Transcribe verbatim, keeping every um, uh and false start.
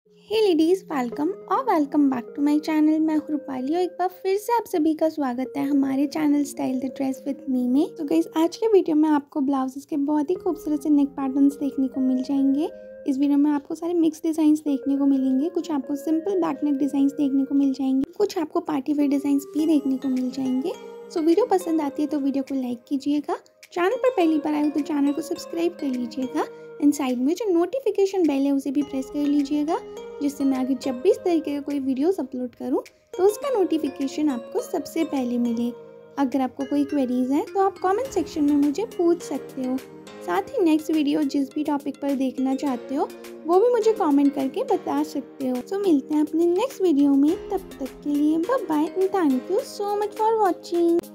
हे ladies, welcome और welcome back to my channel. मैं हूं रूपाली और एक बार फिर से आप सभी का स्वागत है हमारे channel style the dress with me में। तो गाइस, आज के वीडियो में आपको ब्लाउजेस के बहुत ही खूबसूरत से नेक पैटर्न्स देखने को मिल जाएंगे। इस वीडियो में आपको सारे मिक्स डिज़ाइंस देखने को मिलेंगे। कुछ आपको सिंपल बैक नेक डिज़ाइंस देखने को मिल जाएंगे, कुछ आपको पार्टी वेयर डिज़ाइंस भी देखने को मिल जाएंगे। सो वीडियो पसंद आती है तो वीडियो को लाइक कीजिएगा। चैनल पर पहली बार आए हो तो चैनल को सब्सक्राइब कर लीजिएगा एंड साइड में जो नोटिफिकेशन बेल है उसे भी प्रेस कर लीजिएगा, जिससे मैं आगे जब भी इस तरीके का कोई वीडियोस अपलोड करूं तो उसका नोटिफिकेशन आपको सबसे पहले मिले। अगर आपको कोई क्वेरीज हैं तो आप कमेंट सेक्शन में मुझे पूछ सकते हो। साथ ही नेक्स्ट वीडियो जिस भी टॉपिक पर देखना चाहते हो वो भी मुझे कमेंट करके बता सकते हो। तो मिलते हैं अपने नेक्स्ट वीडियो में, तब तक के लिए bye bye and thank you so much for watching.